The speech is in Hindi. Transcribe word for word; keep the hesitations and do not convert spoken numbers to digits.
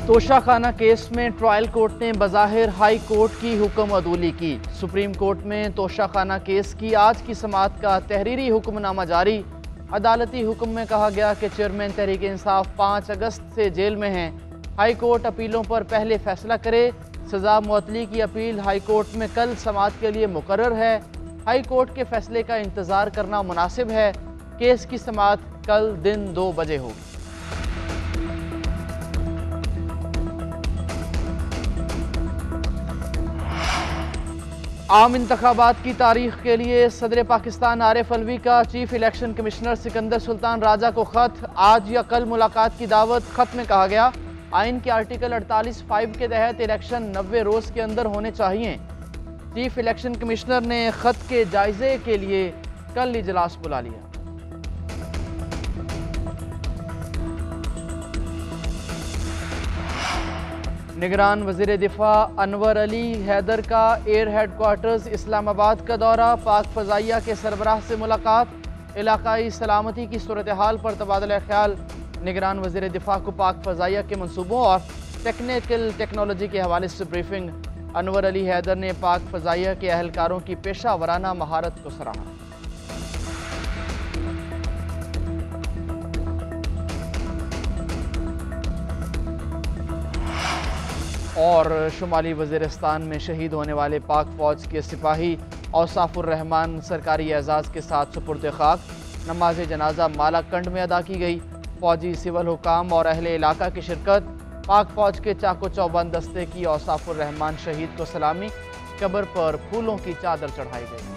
तोशाखाना केस में ट्रायल कोर्ट ने बज़ाहिर हाई कोर्ट की हुक्म अदूली की। सुप्रीम कोर्ट में तोशाखाना केस की आज की समाअत का तहरीरी हुक्मनामा जारी। अदालती हुक्म में कहा गया कि चेयरमैन तहरीक इंसाफ पाँच अगस्त से जेल में हैं। हाई कोर्ट अपीलों पर पहले फैसला करे। सजा मुअत्तली की अपील हाई कोर्ट में कल समाअत के लिए मुकर्रर है। हाई कोर्ट के फैसले का इंतज़ार करना मुनासिब है। केस की समाअत कल दिन दो बजे होगी। आम इंतखाबात की तारीख के लिए सदर पाकिस्तान आरिफ अलवी का chief election commissioner Sikandar Sultan Raja को खत। आज या कल मुलाकात की दावत। खत में कहा गया आइन के आर्टिकल अड़तालीस फाइव के तहत इलेक्शन नब्बे रोज़ के अंदर होने चाहिए। चीफ इलेक्शन कमिश्नर ने खत के जायजे के लिए कल इजलास बुला लिया। निगरान वज़ीर दिफा अनवर अली हैदर का एयर हेडक्वार्टर्स इस्लामाबाद का दौरा। पाक फ़ज़ाइया के सरबराह से मुलाकात। इलाकाई सलामती की सूरत हाल पर तबादला ख्याल। निगरान वज़ीर दिफा को पाक फ़ज़ाइया के मनसूबों और टेक्निकल टेक्नोलॉजी के हवाले से ब्रीफिंग। अनवर अली हैदर ने पाक फ़ज़ाइया के अहलकारों की पेशा वराना महारत को सराहा। और शुमाली वज़ीरिस्तान में शहीद होने वाले पाक फ़ौज के सिपाही औसाफुर रहमान सरकारी एजाज़ के साथ सुपुर्द खाक। नमाज जनाजा मालाकंड में अदा की गई। फ़ौजी सिविल हुकाम और अहले इलाका की शिरकत। पाक फ़ौज के चाको चौबंद दस्ते की औसाफुर रहमान शहीद को सलामी। कब्र पर फूलों की चादर चढ़ाई गई।